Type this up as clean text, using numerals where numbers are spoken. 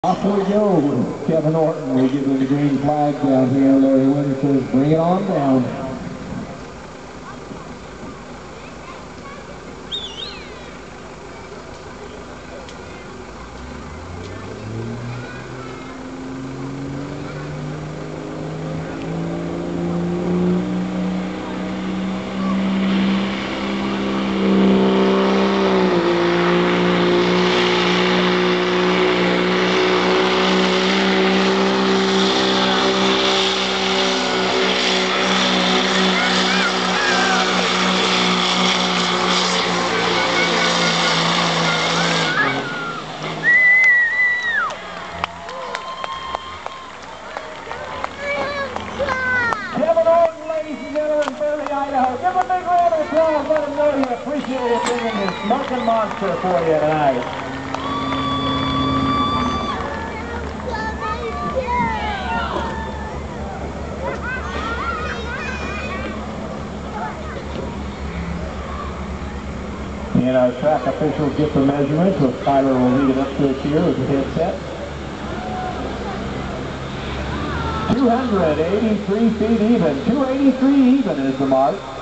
Off we go with Kevin Orton. We give him the green flag down here. Larry Winter says, bring it on down. Idaho. Give a big round of applause. Let them know you appreciate it bringing his Smokin Monster for you tonight. And our track officials get the measurements, so Tyler will lead it up to us here with the headset. 283 feet even. 283 even is the mark.